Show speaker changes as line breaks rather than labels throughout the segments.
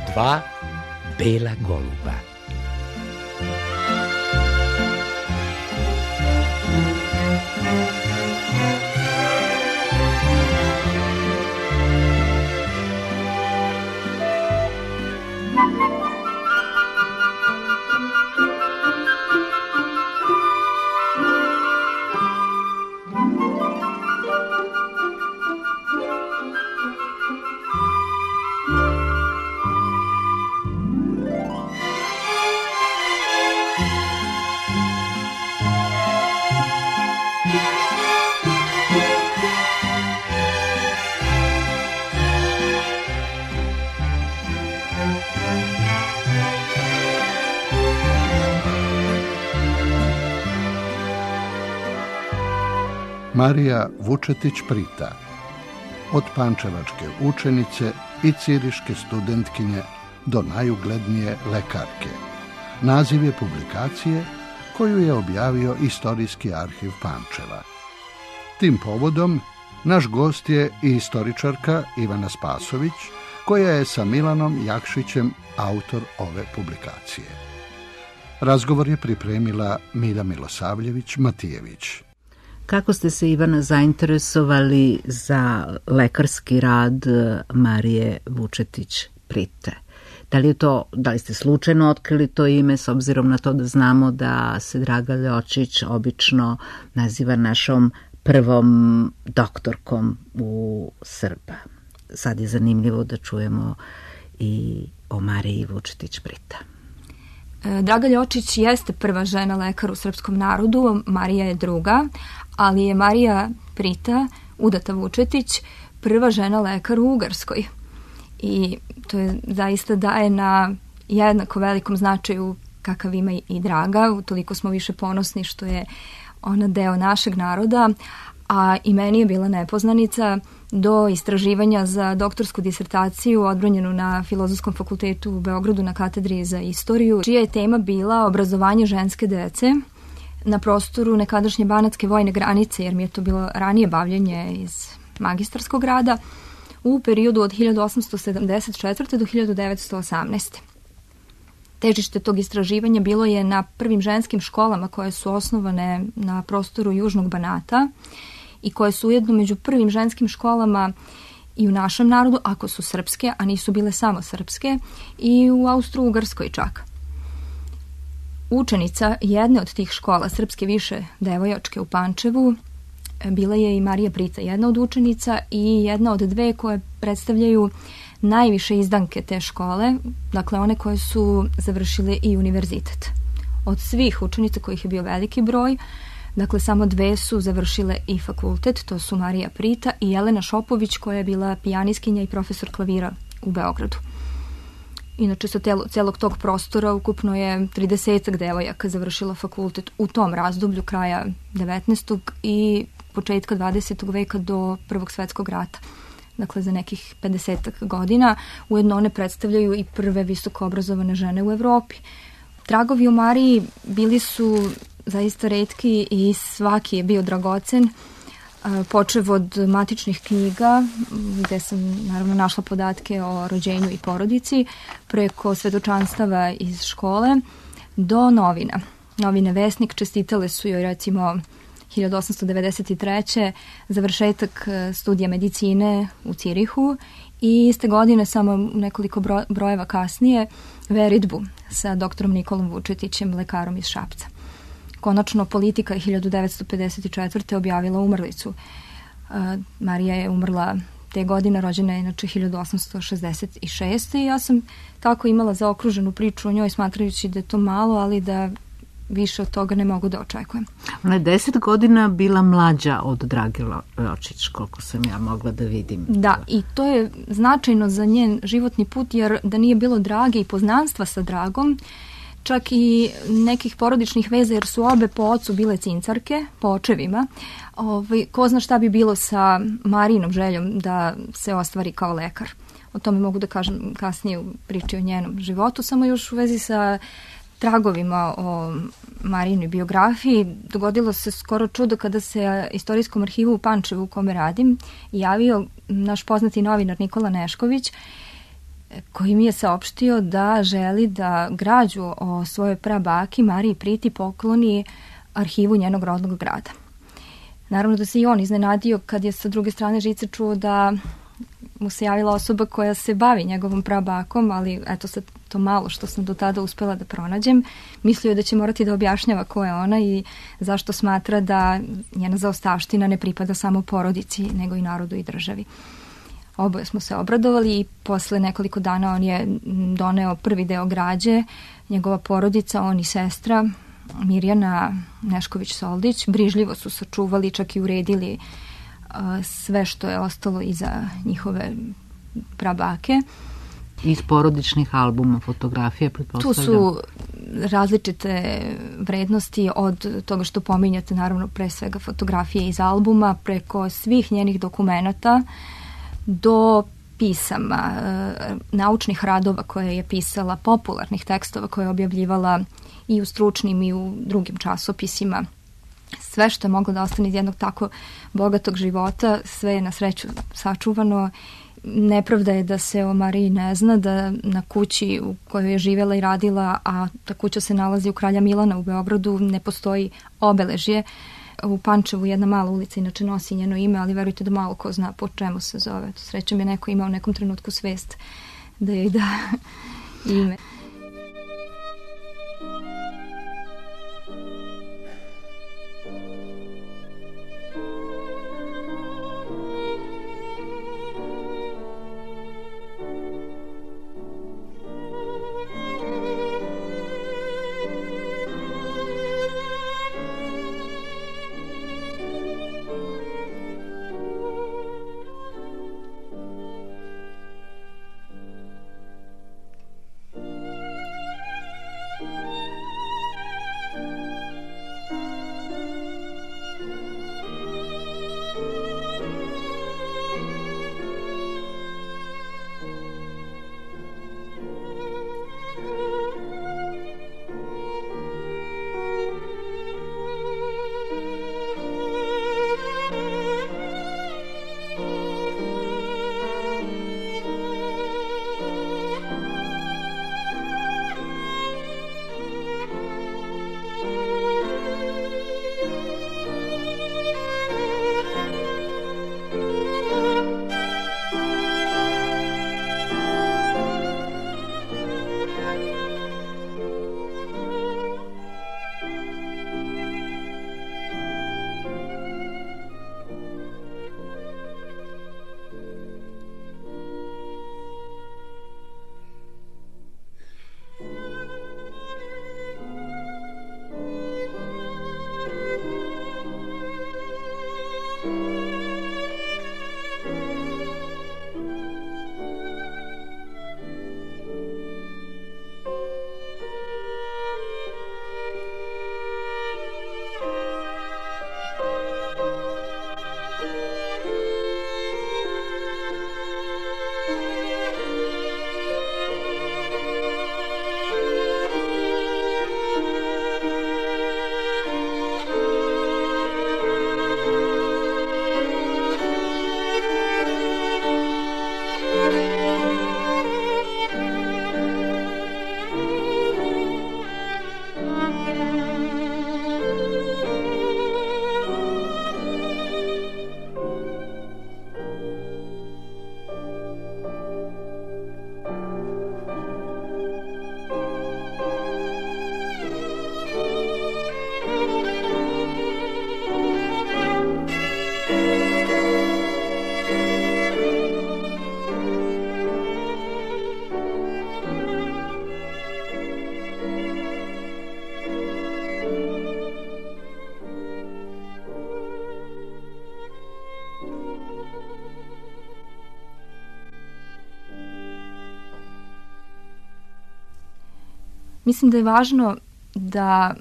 2 bela goluba.
Marija Vučetić Prita, od pančevačke učenice i ciriške studentkinje do najuglednije lekarke. Naziv je publikacije koju je objavio Istorijski arhiv Pančeva. Tim povodom naš gost je i istoričarka Ivana Spasović, koja je sa Milanom Jakšićem autor ove publikacije. Razgovor je pripremila Milja Milosavljević-Matijević.
Kako ste se, Ivana, zainteresovali za lekarski rad Marije Vučetić Prite? Da li ste slučajno otkrili to ime, s obzirom na to da znamo da se Draga Ljočić obično naziva našom prvom doktorkom u Srba? Sad je zanimljivo da čujemo i o Mariji Vučetić Prita.
Draga Ljočić jeste prva žena lekar u srpskom narodu, Marija je druga, ali je Marija Prita, udata Vučetić, prva žena lekar u Ugarskoj. I to je zaista daje na jednako velikom značaju kakav ima i Draga, utoliko smo više ponosni što je ona deo našeg naroda, a i meni je bila nepoznanica do istraživanja za doktorsku disertaciju odbranjenu na Filozofskom fakultetu u Beogradu na katedri za istoriju, čija je tema bila obrazovanje ženske dece na prostoru nekadašnje banatske vojne granice, jer mi je to bilo ranije bavljenje iz magistarskog rada, u periodu od 1874. do 1918. Težište tog istraživanja bilo je na prvim ženskim školama koje su osnovane na prostoru Južnog Banata i koje su ujedno među prvim ženskim školama i u našem narodu, ako su srpske, a nisu bile samo srpske, i u Austro-Ugarskoj čak. Učenica jedne od tih škola, srpske više devojačke u Pančevu, bila je i Marija Prita, jedna od učenica i jedna od dve koje predstavljaju najviše izdanke te škole, dakle one koje su završile i univerzitet. Od svih učenica, kojih je bio veliki broj, dakle samo dve su završile i fakultet, to su Marija Prita i Jelena Šopović, koja je bila pijaniskinja i profesor klavira u Beogradu. Inače, sa celog tog prostora ukupno je 30 devojaka završilo fakultet u tom razdoblju, kraja 19. i početka 20. veka do Prvog svetskog rata. Dakle, za nekih 50 godina. Ujedno one predstavljaju i prve visoko obrazovane žene u Evropi. Tragovi o Mariji bili su zaista retki i svaki je bio dragocen, počev od matičnih knjiga, gde sam naravno našla podatke o rođenju i porodici, preko svedočanstava iz škole, do novina. Novine Vesnik čestitale su joj recimo 1893. završetak studija medicine u Cirihu i iste godine, samo nekoliko brojeva kasnije, veritbu sa doktorom Nikolom Vučetićem, lekarom iz Šapca. Konačno, Politika je 1954. objavila umrlicu. Marija je umrla te godine, rođena je inače 1866. I ja sam tako imala zaokruženu priču o njoj, smatrajući da je to malo, ali da više od toga ne mogu da očekujem.
Ona je 10 godina bila mlađa od Drage Ljočić, koliko sam ja mogla da vidim.
Da, i to je značajno za njen životni put, jer da nije bilo Drage i poznanstva sa Dragom, čak i nekih porodičnih veza, jer su obe po ocu bile cincarke, po očevima. Ko zna šta bi bilo sa Marijinom željom da se ostvari kao lekar. O tome mogu da kažem kasnije u priči o njenom životu, samo još u vezi sa tragovima o Marijinoj biografiji. Dogodilo se skoro čudo kada se Istorijskom arhivu u Pančevu, u kome radim, javio naš poznati novinar Nikola Nešković koji mi je saopštio da želi da građu o svojoj prabaki Mariji Priti pokloni arhivu njenog rodnog grada. Naravno da se i on iznenadio kad je sa druge strane žice čuo da mu se javila osoba koja se bavi njegovom prabakom, ali eto sad to malo što sam do tada uspela da pronađem. Mislio je da će morati da objašnjava ko je ona i zašto smatra da njena zaostavština ne pripada samo porodici, nego i narodu i državi. Oboje smo se obradovali i posle nekoliko dana on je doneo prvi deo građe, njegova porodica, on i sestra, Mirjana Nešković-Soldić, brižljivo su sačuvali, čak i uredili sve što je ostalo iza njihove prabake.
Iz porodičnih albuma, fotografije, pretpostavljam? Tu
su različite vrednosti od toga što pominjate, naravno pre svega fotografije iz albuma, preko svih njenih dokumenata do pisama, naučnih radova koje je pisala, popularnih tekstova koje je objavljivala i u stručnim i u drugim časopisima. Sve što je moglo da ostane iz jednog tako bogatog života, sve je na sreću sačuvano. Nepravda je da se o Mariji ne zna, da na kući u kojoj je živjela i radila, a ta kuća se nalazi u Kralja Milana u Beogradu, ne postoji obeležje. U Pančevu jedna mala ulica inače nosi njeno ime, ali verujte da malo ko zna po čemu se zove. Srećom je neko imao u nekom trenutku svest da joj da ime. Mislim da je važno da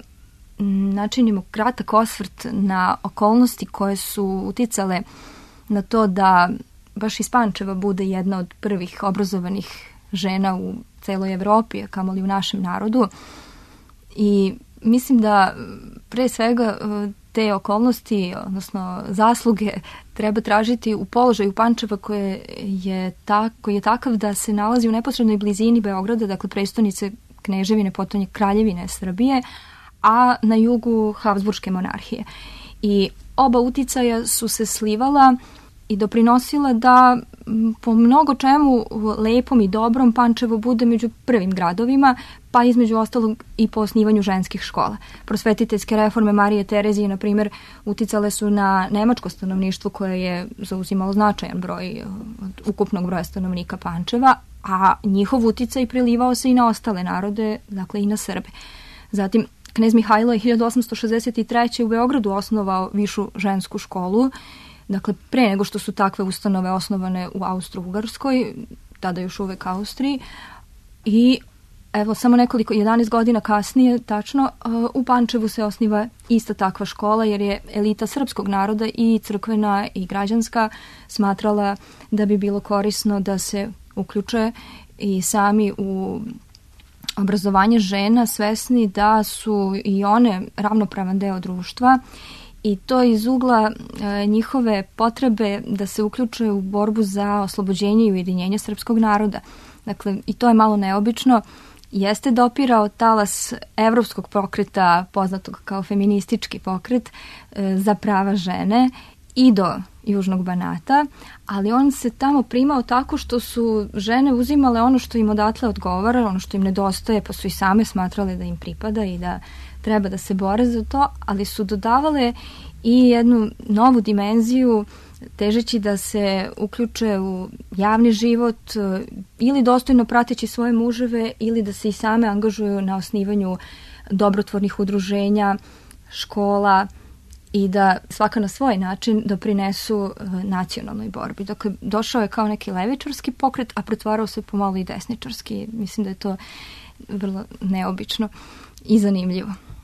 načinimo kratak osvrt na okolnosti koje su uticale na to da baš iz Pančeva bude jedna od prvih obrazovanih žena u celoj Evropi, a kamoli u našem narodu. I mislim da pre svega te okolnosti, odnosno zasluge, treba tražiti u položaju Pančeva koji je takav da se nalazi u neposrednoj blizini Beograda, dakle prestonice kneževine, potom kraljevine Srbije, a na jugu Habsburške monarhije. I oba uticaja su se slivala i doprinosila da po mnogo čemu lepom i dobrom Pančevo bude među prvim gradovima, pa između ostalog i po osnivanju ženskih škola. Prosvetiteljske reforme Marije Terezije, na primjer, uticale su na nemačko stanovništvo koje je zauzimalo značajan broj od ukupnog broja stanovnika Pančeva, a njihov uticaj prilivao se i na ostale narode, dakle i na Srbe. Zatim, knez Mihajlo je 1863. u Beogradu osnovao višu žensku školu, dakle pre nego što su takve ustanove osnovane u Austro-Ugarskoj, tada još uvek Austriji, i evo samo 11 godina kasnije, tačno, u Pančevu se osniva ista takva škola, jer je elita srpskog naroda i crkvena i građanska smatrala da bi bilo korisno da se uključe i sami u obrazovanje žena, svesni da su i one ravnopravan deo društva, i to iz ugla njihove potrebe da se uključe u borbu za oslobođenje i ujedinjenje srpskog naroda. Dakle, i to je malo neobično. Jeste dopirao talas evropskog pokreta, poznatog kao feministički pokret, za prava žene i do Južnog Banata, ali on se tamo primao tako što su žene uzimale ono što im odatle odgovara, ono što im nedostaje, pa su i same smatrale da im pripada i da treba da se bore za to, ali su dodavale i jednu novu dimenziju, težeći da se uključe u javni život ili dostojno prateći svoje muževe ili da se i same angažuju na osnivanju dobrotvornih udruženja, škola i da svaka na svoj način doprinesu nacionalnoj borbi. Dakle, došao je kao neki levičarski pokret, a pretvarao se pomalo i desničarski. Mislim da je to vrlo neobično i zanimljivo.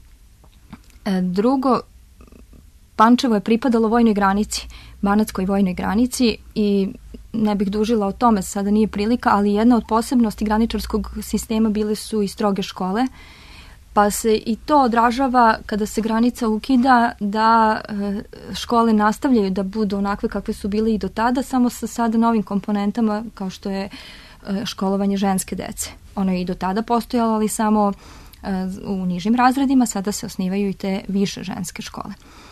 Drugo, Pančevo je pripadalo vojnoj granici, banatskoj vojnoj granici, i ne bih dužila o tome, sada nije prilika, ali jedna od posebnosti graničarskog sistema bile su i stroge škole, pa se i to odražava kada se granica ukida, da škole nastavljaju da budu onakve kakve su bile i do tada, samo sa sada novim komponentama kao što je školovanje ženske dece. Ono je i do tada postojalo, ali samo u nižim razredima, sada se osnivaju i te više ženske škole.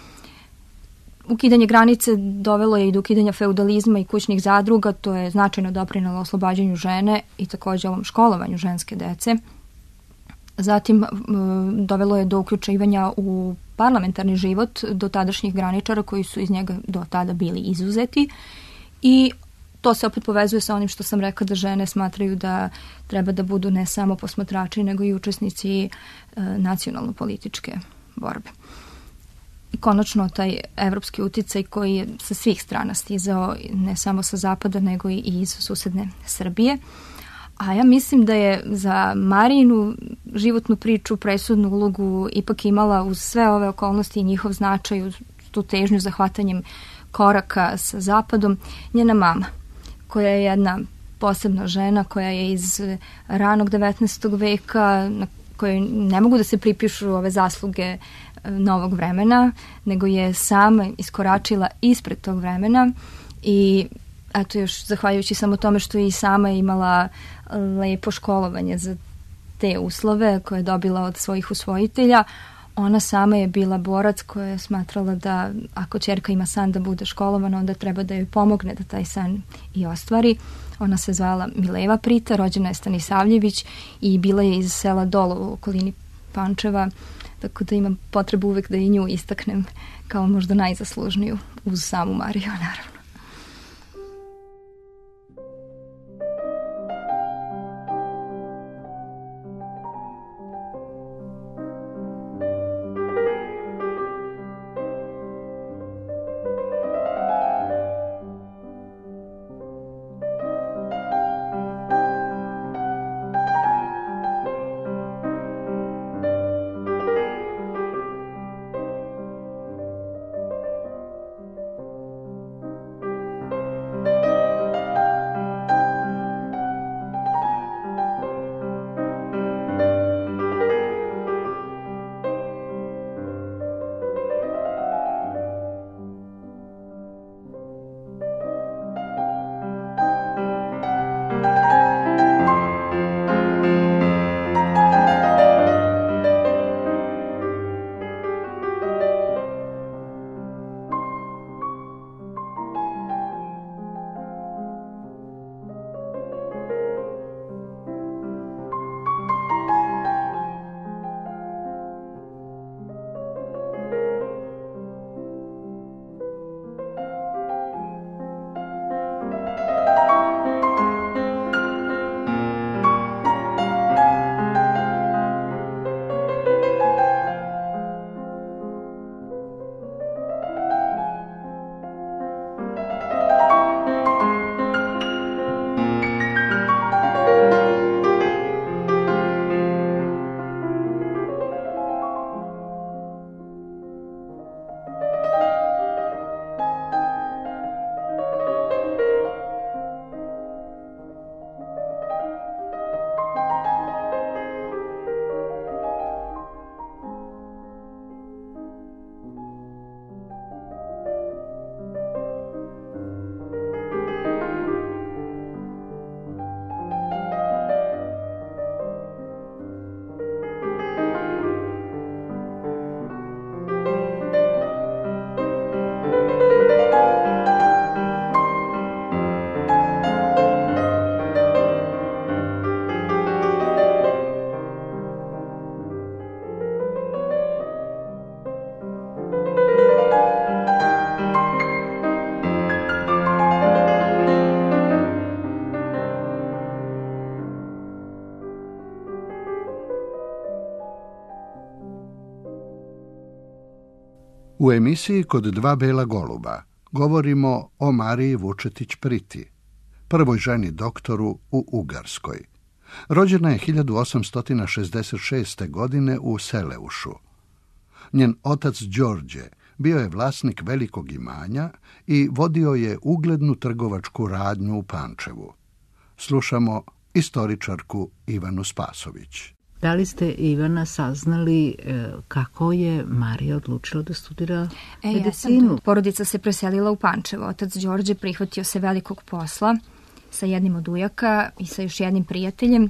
Ukidanje granice dovelo je i do ukidanja feudalizma i kućnih zadruga, to je značajno doprinelo oslobađanju žene i također ovom školovanju ženske dece. Zatim dovelo je do uključivanja u parlamentarni život do tadašnjih graničara koji su iz njega do tada bili izuzeti, i to se opet povezuje sa onim što sam rekla, da žene smatraju da treba da budu ne samo posmatrači nego i učesnici nacionalno-političke borbe. I konačno taj evropski uticaj koji je sa svih strana stizao, ne samo sa zapada nego i iz susedne Srbije. A ja mislim da je za Marijinu životnu priču presudnu ulogu ipak imala, uz sve ove okolnosti i njihov značaj, uz tu težnju za hvatanjem koraka sa zapadom, njena mama, koja je jedna posebna žena, koja je iz ranog 19. veka, na kojoj ne mogu da se pripišu ove zasluge novog vremena, nego je sama iskoračila ispred tog vremena, i eto još zahvaljujući samo tome što je i sama imala lepo školovanje za te uslove koje je dobila od svojih usvojitelja, ona sama je bila borac koja je smatrala da ako ćerka ima san da bude školovana, onda treba da joj pomogne da taj san i ostvari. Ona se zvala Mileva Prita, rođena je Stanisavljević i bila je iz sela Dolo u okolini Pančeva, tako da imam potrebu uvek da i nju istaknem kao možda najzaslužniju uz samu Mariju, naravno.
U emisiji Kod dva bela goluba govorimo o Mariji Vučetić Priti, prvoj ženi doktoru u Ugarskoj. Rođena je 1866. godine u Seleušu. Njen otac Đorđe bio je vlasnik velikog imanja i vodio je uglednu trgovačku radnju u Pančevu. Slušamo istoričarku Ivanu Spasović.
Da li ste, Ivana, saznali kako je Marija odlučila da studira medicinu?
Porodica se preselila u Pančevo. Otac Đorđe prihvatio se velikog posla sa jednim od ujaka i sa još jednim prijateljem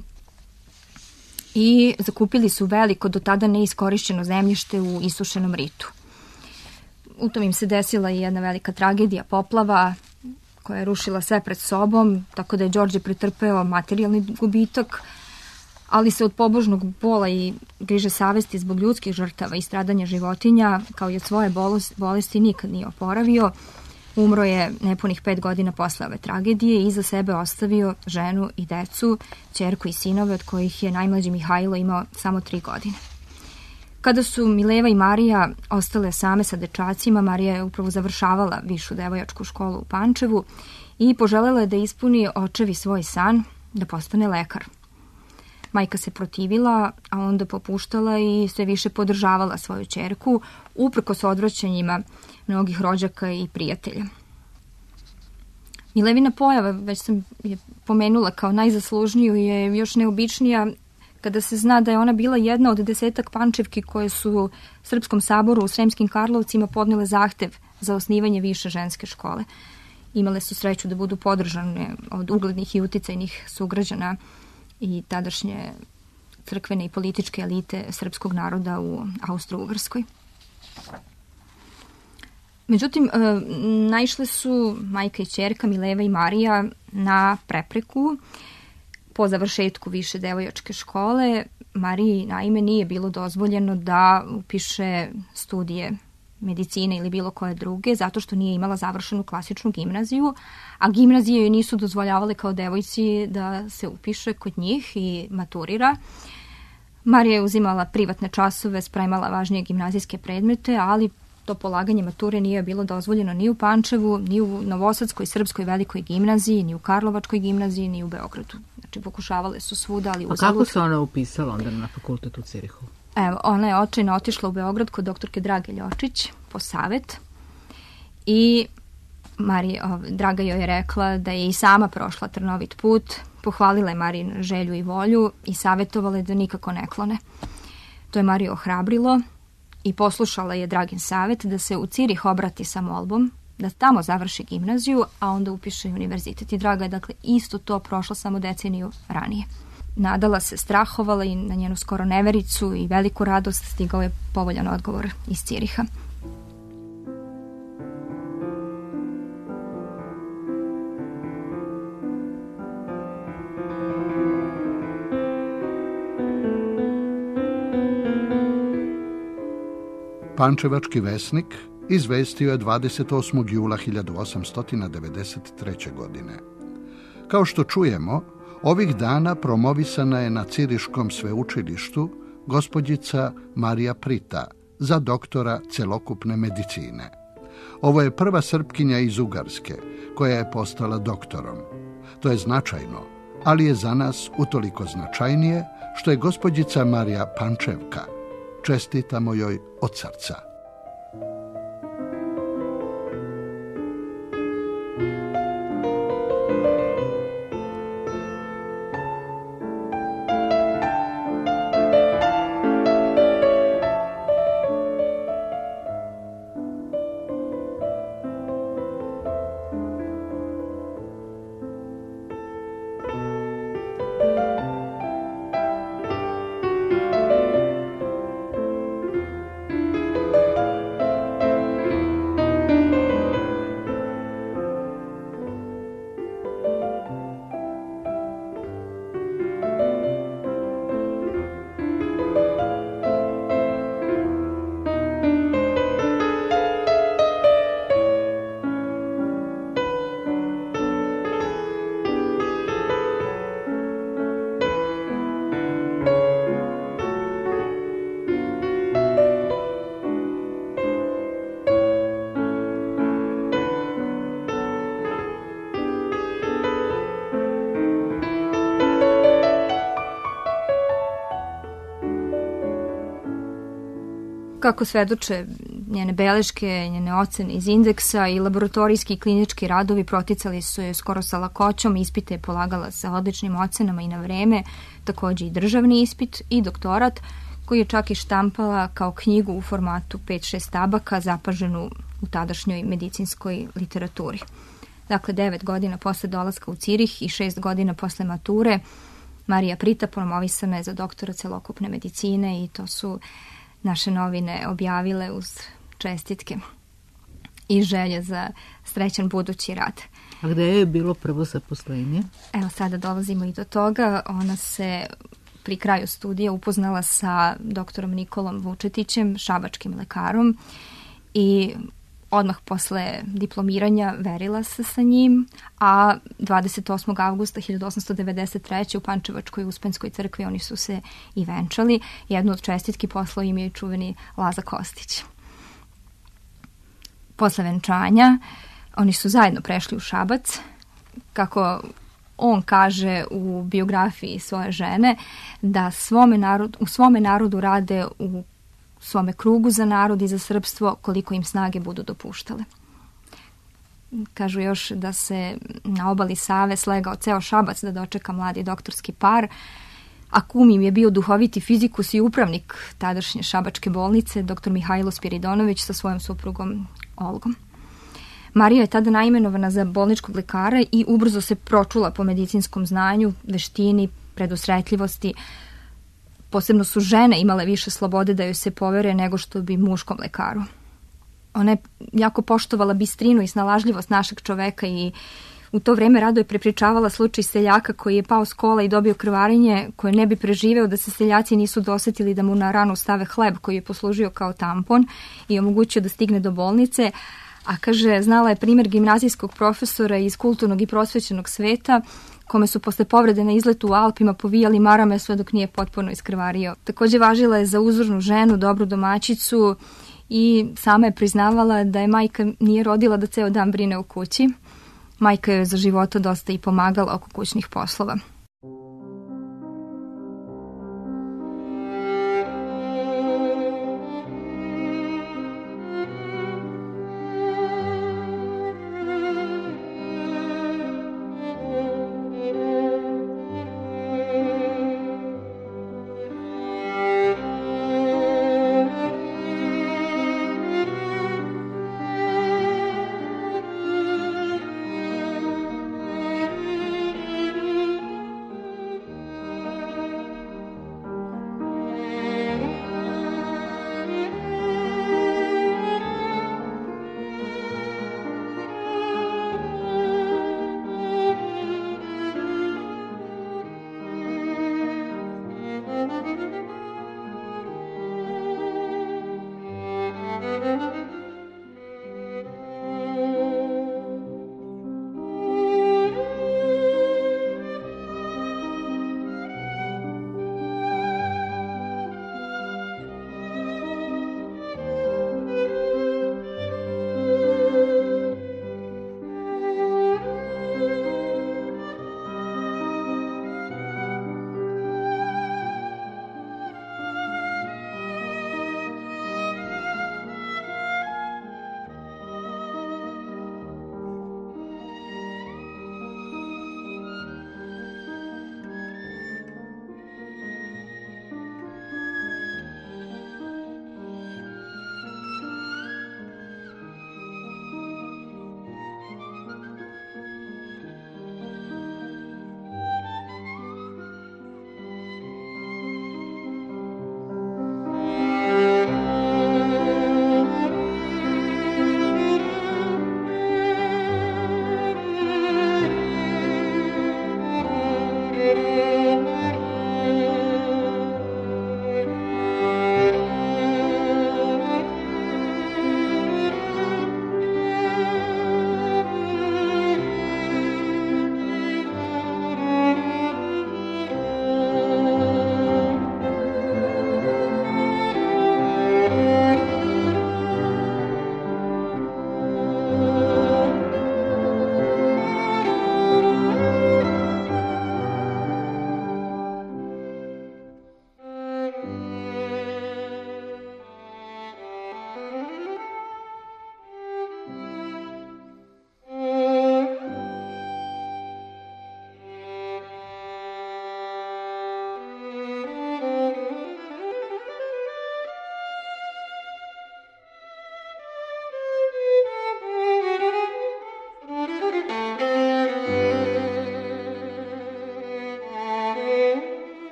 i zakupili su veliko, do tada neiskorišćeno zemljište u isušenom Ritu. U tom im se desila i jedna velika tragedija, poplava, koja je rušila sve pred sobom, tako da je Đorđe pretrpeo materijalni gubitak, ali se od pobožnog bola i griže savesti zbog ljudskih žrtava i stradanja životinja, kao i od svoje bolesti, nikad nije oporavio. Umro je nepunih 5 godina posle ove tragedije i iza sebe ostavio ženu i decu, ćerku i sinove, od kojih je najmlađi Mihajlo imao samo 3 godine. Kada su Mileva i Marija ostale same sa dečacima, Marija je upravo završavala višu devojačku školu u Pančevu i poželela je da ispuni očevi svoj san, da postane lekar. Majka se protivila, a onda popuštala i sve više podržavala svoju ćerku, uprkos odvraćanjima mnogih rođaka i prijatelja. Milevina pojava, već sam je pomenula kao najzaslužniju, je još neobičnija kada se zna da je ona bila jedna od 10 Pančevki koje su Srpskom saboru u Sremskim Karlovcima podnele zahtev za osnivanje više ženske škole. Imale su sreću da budu podržane od uglednih i uticajnih sugrađana i tadašnje crkvene i političke elite srpskog naroda u Austro-Ugarskoj. Međutim, naišle su majka i ćerka Mileva i Marija na prepreku. Po završetku više devojačke škole, Mariji naime nije bilo dozvoljeno da upiše studije medicine ili bilo koje druge, zato što nije imala završenu klasičnu gimnaziju, a gimnazije joj nisu dozvoljavale kao devojci da se upiše kod njih i maturira. Marija je uzimala privatne časove, spremala važnije gimnazijske predmete, ali to polaganje mature nije bilo dozvoljeno ni u Pančevu, ni u Novosadskoj srpskoj velikoj gimnaziji, ni u Karlovačkoj gimnaziji, ni u Beogradu. Znači, pokušavale su svuda, ali uzalud.
A kako se ona upisala onda na fakultet u Cirihu?
Evo, ona je očajno otišla u Beograd kod doktorke Drage Ljočić po savet i Draga joj je rekla da je i sama prošla trnovit put, pohvalila je Marijinu želju i volju i savjetovala je da nikako ne klone. To je Mariju ohrabrilo i poslušala je Dragin savjet da se u Cirih obrati sa molbom, da tamo završi gimnaziju, a onda upiše univerzitet. I Draga je dakle isto to prošla samo deceniju ranije. Nadala se, strahovala i na njenu skoro nevericu i veliku radost stigao je povoljan odgovor iz Ciriha.
Pančevački vesnik izvestio je 28. jula 1893. godine. Kao što čujemo, ovih dana promovisana je na Ciriškom sveučilištu gospođica Marija Prita za doktora celokupne medicine. Ovo je prva Srpkinja iz Ugarske koja je postala doktorom. To je značajno, ali je za nas utoliko značajnije što je gospođica Marija Pančevka. Čestitamo joj od srca.
Kako svedoče njene beleške, njene ocene iz indeksa i laboratorijski i klinički radovi proticali su je skoro sa lakoćom, ispite je polagala sa odličnim ocenama i na vreme, takođe i državni ispit i doktorat, koji je čak i štampala kao knjigu u formatu 5-6 tabaka zapaženu u tadašnjoj medicinskoj literaturi. Dakle, 9 godina posle dolaska u Cirih i 6 godina posle mature, Marija Prita promovisana je za doktora celokupne medicine i to su naše novine objavile uz čestitke i želje za srećan budući rad.
A gde je bilo prvo zaposlenje?
Evo, sada dolazimo i do toga. Ona se pri kraju studija upoznala sa doktorom Nikolom Vučetićem, šabačkim lekarom, i odmah posle diplomiranja verila se sa njim, a 28. avgusta 1893. u Pančevačkoj Uspenskoj crkvi oni su se i venčali. Jednu od čestitki poslao im je čuveni Laza Kostić. Posle venčanja oni su zajedno prešli u Šabac. Kako on kaže u biografiji svoje žene, da u svome narodu rade u svome krugu za narod i za srpstvo koliko im snage budu dopuštale. Kažu još da se na obali Save slegao ceo Šabac da dočeka mladi doktorski par, a kum im je bio duhoviti fizikus i upravnik tadašnje šabačke bolnice, dr. Mihajlo Spiridonović sa svojom suprugom Olgom. Marija je tada naimenovana za bolničkog lekara i ubrzo se pročula po medicinskom znanju, veštini, predusretljivosti. Posebno su žene imale više slobode da joj se povere nego što bi muškom lekaru. Ona je jako poštovala bistrinu i snalažljivost našeg čoveka i u to vreme rado je prepričavala slučaj seljaka koji je pao s kola i dobio krvarenje koje ne bi preživeo da se seljaci nisu dosetili da mu na ranu stave hleb koji je poslužio kao tampon i omogućio da stigne do bolnice. A kaže, znala je primer gimnazijskog profesora iz kulturnog i prosvećenog sveta, kome su posle povrede na izletu u Alpima povijali marame sve dok nije potpuno iskrvario. Takođe važila je za uzornu ženu, dobru domaćicu i sama je priznavala da je majka nije rodila da ceo dan brine u kući. Majka je za života dosta i pomagala oko kućnih poslova.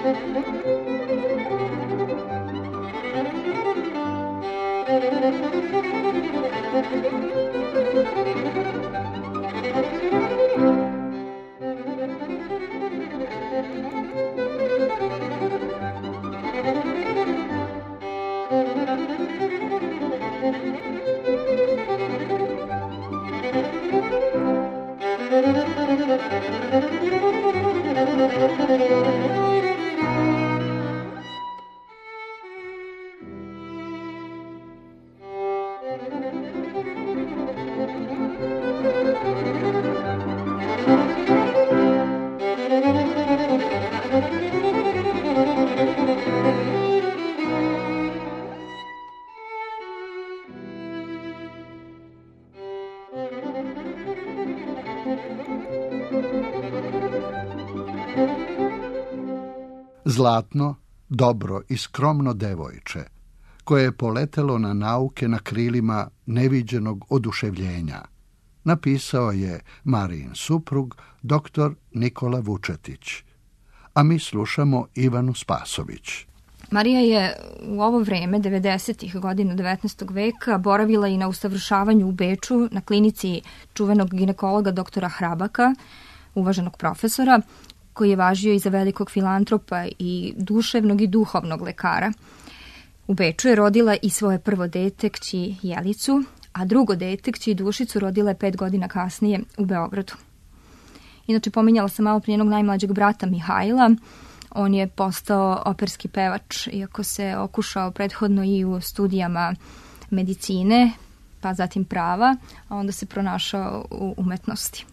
Zlatno, dobro i skromno devojče, koje je poletelo na nauke na krilima neviđenog oduševljenja, napisao je Marijin suprug, dr. Nikola Vučetić, a mi slušamo Ivanu Spasović.
Marija je u ovo vreme, 90. godina 19. veka, boravila i na usavršavanju u Beču na klinici čuvenog ginekologa doktora Hrabaka, uvaženog profesora, koji je važio i za velikog filantropa i duševnog i duhovnog lekara. U Beču je rodila i svoje prvo dete, kći Jelicu, a drugo dete, kći Dušicu, rodila je 5 godina kasnije u Beogradu. Inače, pominjala sam malo prije njenog najmlađeg brata Mihajla. On je postao operski pevač, iako se okušao prethodno i u studijama medicine, pa zatim prava, a onda se pronašao u umetnosti.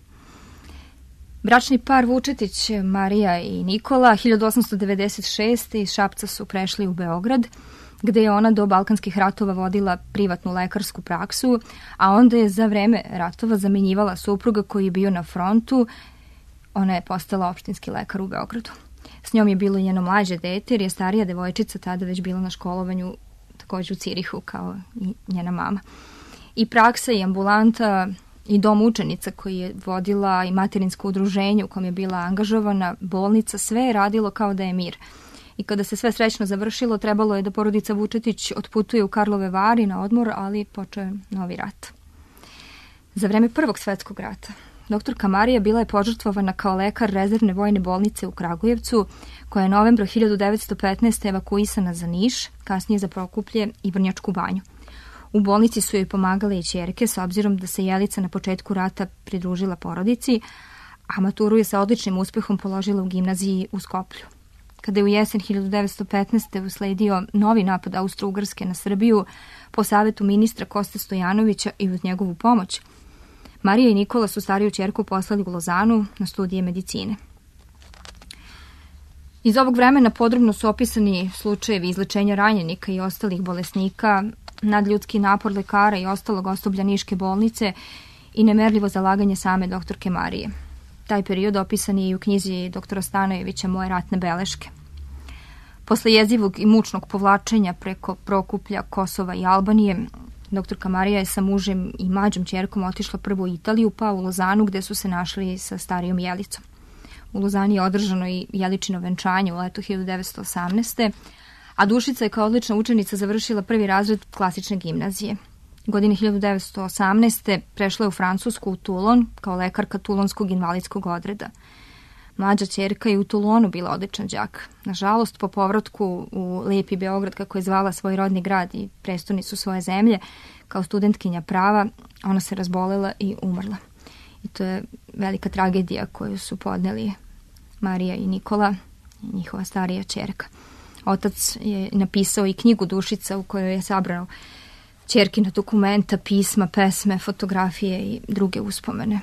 Bračni par Vučetić, Marija i Nikola, 1896. iz Šapca su prešli u Beograd, gde je ona do Balkanskih ratova vodila privatnu lekarsku praksu, a onda je za vreme ratova zamenjivala supruga koji je bio na frontu. Ona je postala opštinski lekar u Beogradu. S njom je bilo njeno mlađe dete, jer je starija devojčica tada već bila na školovanju takođe u Cirihu, kao i njena mama. I praksa i ambulanta i dom učenica koji je vodila i materinsko udruženje u kom je bila angažovana, bolnica, sve je radilo kao da je mir. I kada se sve srećno završilo, trebalo je da porodica Vučetić otputuje u Karlove Vari na odmor, ali počeo je novi rat. Za vreme Prvog svetskog rata doktorka Marija bila je požrtvovana kao lekar rezervne vojne bolnice u Kragujevcu, koja je novembra 1915. evakuisana za Niš, kasnije za Prokuplje i Vrnjačku banju. U bolnici su joj pomagale i ćerke, s obzirom da se Jelica na početku rata pridružila porodici, a maturu je sa odličnim uspehom položila u gimnaziji u Skoplju. Kada je u jesen 1915. usledio novi napad Austro-Ugarske na Srbiju, po savetu ministra Koste Stojanovića i uz njegovu pomoć, Marija i Nikola su stariju ćerku poslali u Lozanu na studije medicine. Iz ovog vremena podrobno su opisani slučajevi izlečenja ranjenika i ostalih bolesnika, nadljudski napor lekara i ostalog osoblja Niške bolnice i nemerljivo zalaganje same doktorke Marije. Taj period opisan je i u knjizi doktora Stanojevića Moje ratne beleške. Posle jezivog i mučnog povlačenja preko Prokuplja, Kosova i Albanije, doktorka Marija je sa mužem i mlađom ćerkom otišla prvo u Italiju, pa u Lozanu, gde su se našli sa starijom Jelicom. U Lozani je održano i Jeličino venčanje u letu 1918. A Dušica je kao odlična učenica završila prvi razred klasične gimnazije. Godine 1918. prešla je u Francusku, u Toulon, kao lekarka Toulonskog invalidskog odreda. Mlađa ćerka je u Toulonu bila odličan đak. Nažalost, po povratku u lepi Beograd, kako je zvala svoj rodni grad i prestonicu svoje zemlje, kao studentkinja prava, ona se razbolela i umrla. I to je velika tragedija koju su podneli Marija i Nikola, njihova starija ćerka. Otac je napisao i knjigu Dušica u kojoj je sabrano ćerkina dokumenta, pisma, pesme, fotografije i druge uspomene.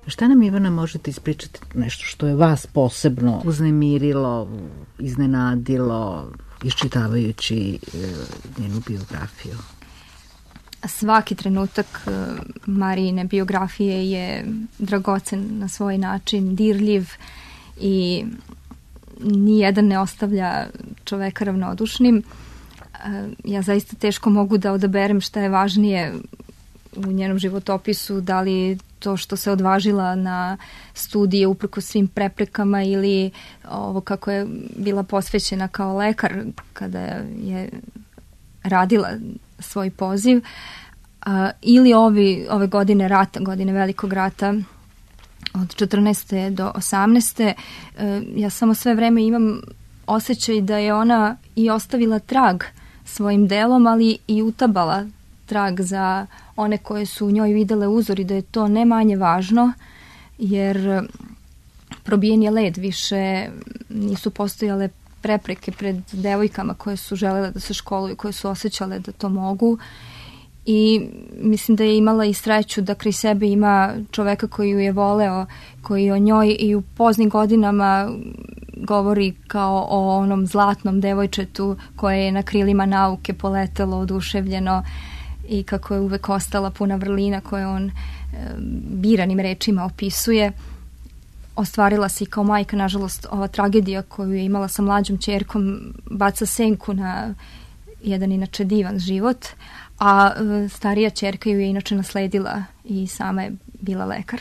Šta nam, Ivana, možete ispričati nešto što je vas posebno uznemirilo, iznenadilo, iščitavajući njenu biografiju?
Svaki trenutak Marijine biografije je dragocen na svoj način, dirljiv i nijedan ne ostavlja čoveka ravnodušnim. Ja zaista teško mogu da odaberem šta je važnije u njenom životopisu, da li to što se odvažila na studije uprko svim preprekama ili ovo kako je bila posvećena kao lekar kada je radila svoj poziv, ili ove godine rata, godine velikog rata od 14. do 18. Ja samo sve vreme imam osjećaj da je ona i ostavila trag svojim delom, ali i utabala trag za one koje su u njoj videle uzor i da je to ne manje važno, jer probijen je led, više nisu postojale prepreke pred devojkama koje su želele da se školuju, koje su osjećale da to mogu, i mislim da je imala i sreću da kraj sebe ima čoveka koji ju je voleo, koji o njoj i u poznim godinama govori kao o onom zlatnom devojčetu koje je na krilima nauke poletelo oduševljeno i kako je uvek ostala puna vrlina koje on biranim rečima opisuje. Ostvarila se i kao majka, nažalost, ova tragedija koju je imala sa mlađom ćerkom baca senku na jedan inače divan život, a starija ćerka ju je inače nasledila i sama je bila lekar.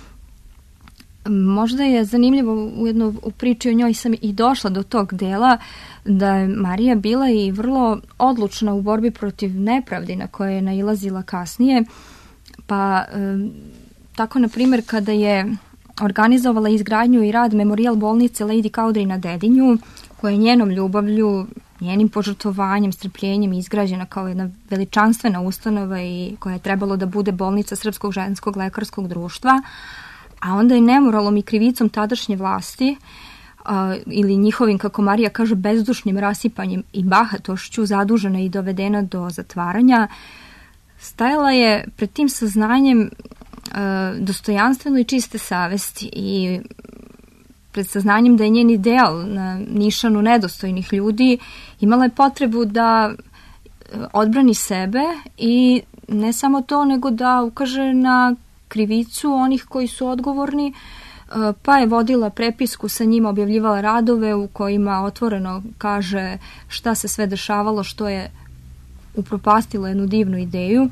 Možda je zanimljivo ujedno u priči o njoj sam i došla do tog dela da je Marija bila i vrlo odlučna u borbi protiv nepravdi na koje je nailazila kasnije. Pa tako, na primjer, kada je organizovala izgradnju i rad memorijal bolnice Lady Cowdery na Dedinju, koja je njenom ljubavlju, njenim požrtvovanjem, strpljenjem izgrađena kao jedna veličanstvena ustanova i koja je trebalo da bude bolnica Srpskog ženskog lekarskog društva, a onda je nemoralom i krivicom tadašnje vlasti ili njihovim, kako Marija kaže, bezdušnim rasipanjem i bahatošću zadužena i dovedena do zatvaranja, stajala je pred tim saznanjem dostojanstveno i čiste savesti i pred saznanjem da je njen ideal na nišanu nedostojnih ljudi, imala je potrebu da odbrani sebe i ne samo to, nego da ukaže na krivicu onih koji su odgovorni, pa je vodila prepisku, sa njima objavljivala radove u kojima otvoreno kaže šta se sve dešavalo, što je upropastilo jednu divnu ideju.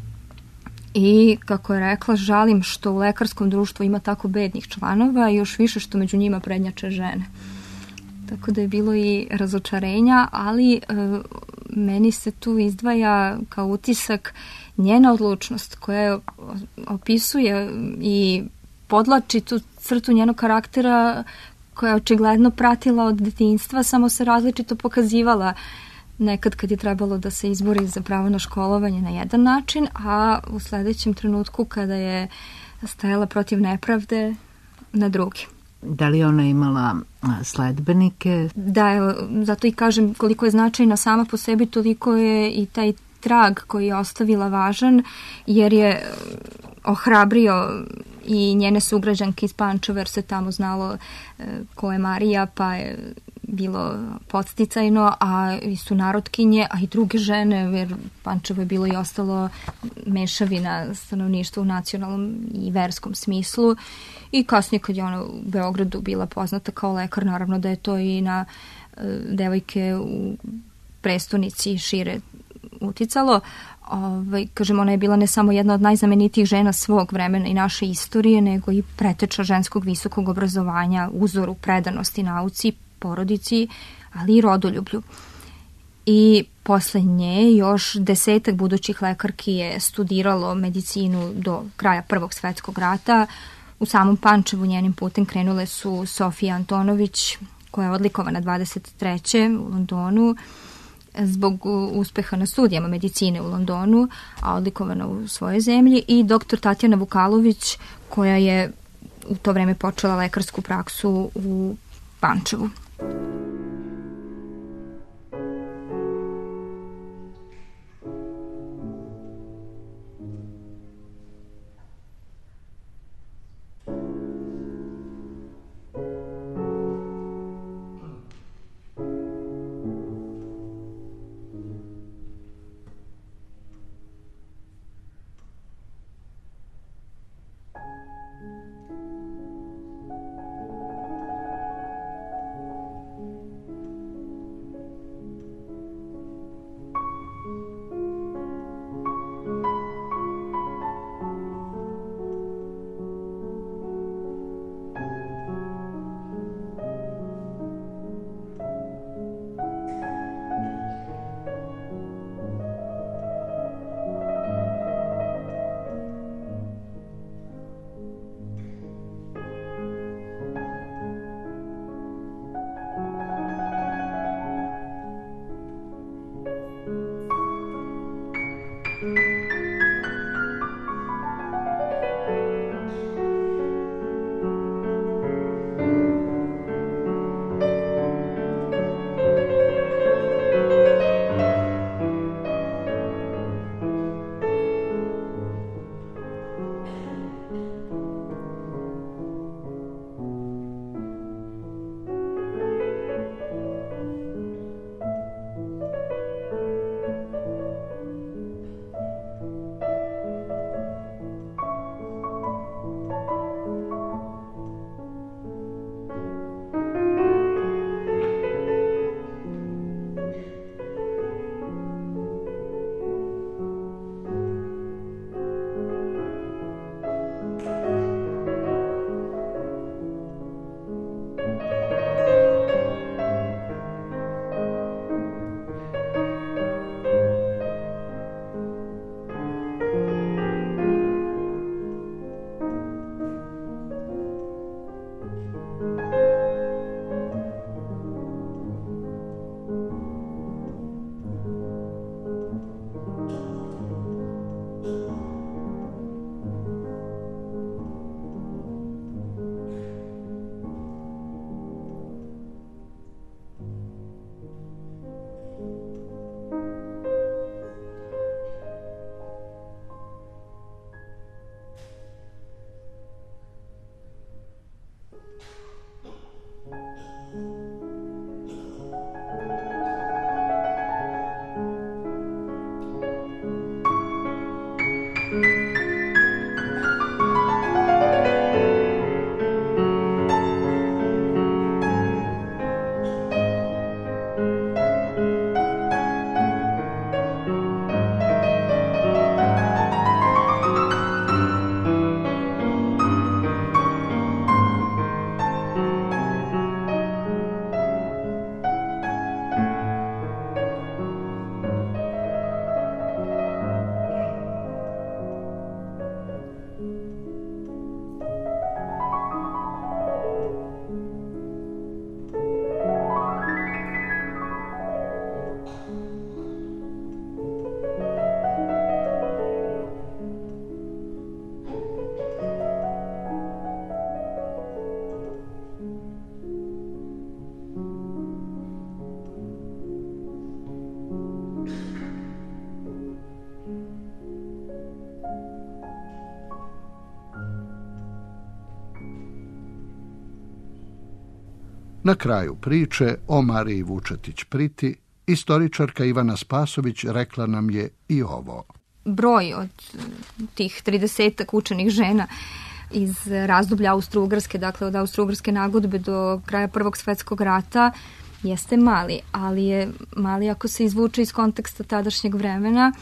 I, kako je rekla, žalim što u lekarskom društvu ima tako bednih članova i još više što među njima prednjače žene. Tako da je bilo i razočarenja, ali meni se tu izdvaja kao utisak njena odlučnost koja opisuje i podlači tu crtu njenog karaktera koja je očigledno pratila od detinjstva, samo se različito pokazivala nekad kad je trebalo da se izbori za pravo na školovanje na jedan način, a u sledećem trenutku kada je stajala protiv nepravde na drugi.
Da li ona imala sledbenike?
Da, zato i kažem koliko je značajna sama po sebi, toliko je i taj trag koji je ostavila važan, jer je ohrabrio i njene sugrađanke iz Pančeva, jer se tamo znalo ko je Marija, pa je bilo podsticajno, a i su narodkinje, a i druge žene, jer Pančevo je bilo i ostalo mešavina stanovništva u nacionalnom i verskom smislu. I kasnije kad je ona u Beogradu bila poznata kao lekar, naravno da je to i na devojke u prestonici šire uticalo. Kažem, ona je bila ne samo jedna od najznamenitijih žena svog vremena i naše istorije, nego i preteča ženskog visokog obrazovanja, uzoru predanosti nauci, porodici, ali i rodoljublju. I posle nje još 10 budućih lekarki je studiralo medicinu do kraja Prvog svetskog rata. U samom Pančevu njenim putem krenule su Sofija Antonović, koja je odlikovana 23. u Londonu zbog uspeha na studijama medicine u Londonu, a odlikovana u svojoj zemlji, i doktor Tatjana Vukalović, koja je u to vreme počela lekarsku praksu u Pančevu.
Na kraju priče o Mariji Vučetić Priti, istoričarka Ivana Spasović rekla nam je i ovo.
Broj od tih 30 učenih žena iz razdoblja Austro-Ugarske, dakle od Austro-Ugarske nagodbe do kraja Prvog svetskog rata, jeste mali, ali je mali ako se izvuče iz konteksta tadašnjeg vremena,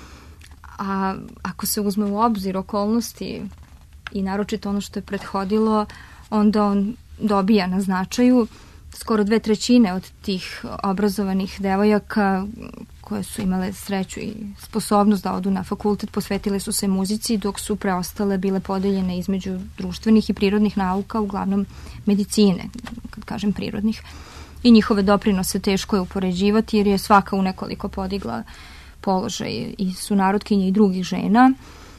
a ako se uzme u obzir okolnosti i naročito ono što je prethodilo, onda on dobija na značaju. Skoro 2/3 od tih obrazovanih devojaka koje su imale sreću i sposobnost da odu na fakultet posvetile su se muzici, dok su preostale bile podeljene između društvenih i prirodnih nauka, uglavnom medicine, kad kažem prirodnih. I njihove doprinose teško je upoređivati jer je svaka u nekoliko podigla položaj i sunarodkinje i drugih žena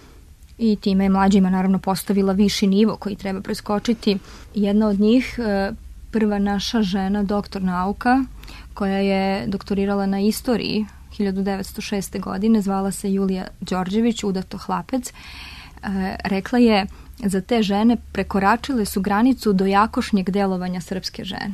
i time je mlađima naravno postavila viši nivo koji treba preskočiti. Jedna od njih, prva naša žena, doktor nauka, koja je doktorirala na istoriji 1906. godine, zvala se Julija Đorđević, udato Hlapec, rekla je: za te žene prekoračile su granicu do jakošnjeg delovanja srpske žene.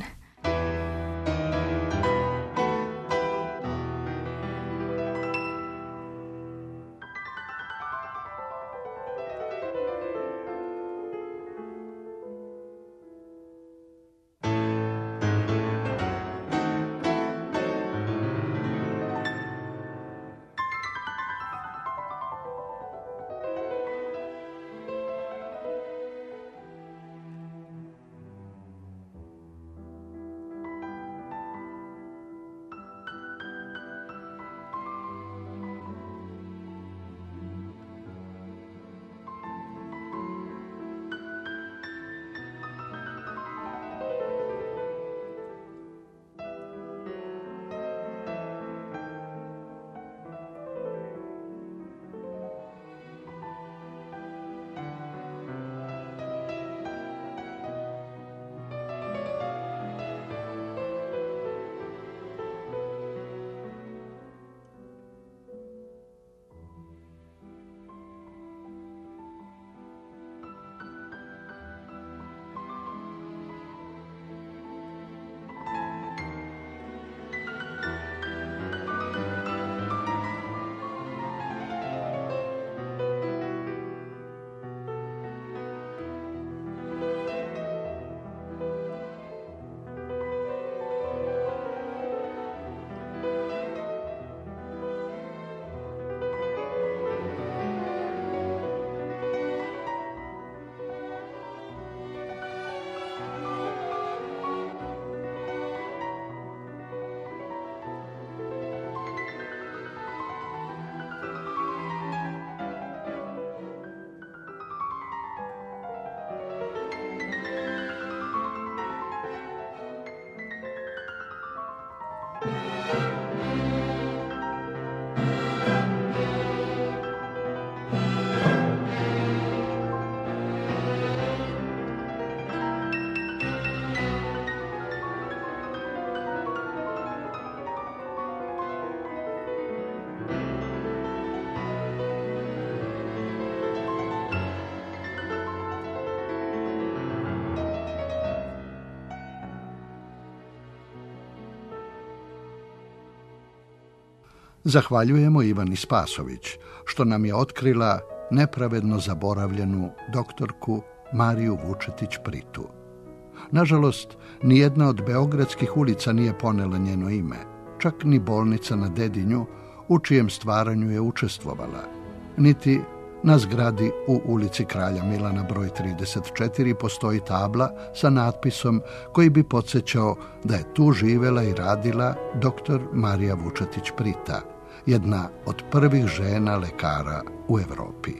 Zahvaljujemo Ivani Spasović, što nam je otkrila nepravedno zaboravljenu doktorku Mariju Vučetić-Pritu. Nažalost, nijedna od beogradskih ulica nije ponela njeno ime, čak ni bolnica na Dedinju, u čijem stvaranju je učestvovala, niti na zgradi u ulici Kralja Milana broj 34 postoji tabla sa natpisom koji bi podsjećao da je tu živela i radila dr. Marija Vučetić-Prita, jedna od prvih žena lekara u Evropi.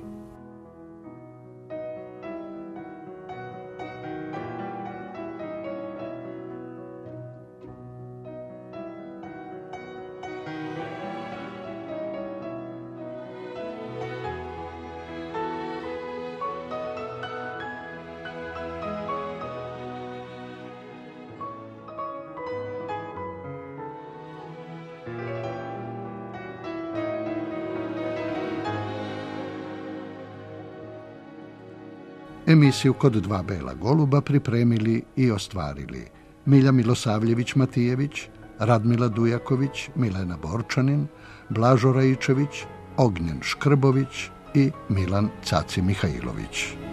Emisiju Kod dva bela goluba pripremili i ostvarili Milja Milosavljević-Matijević, Radmila Dujaković, Milena Borčanin, Blažo Raičević, Ognjen Škrbović i Milan Caci Mihajlović.